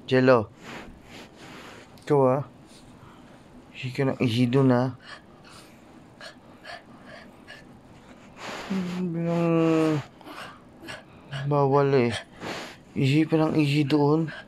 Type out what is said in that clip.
Jello. Ikaw Ihi ka ng ihi dun Bilang bawal Ihi pa ng ihi doon.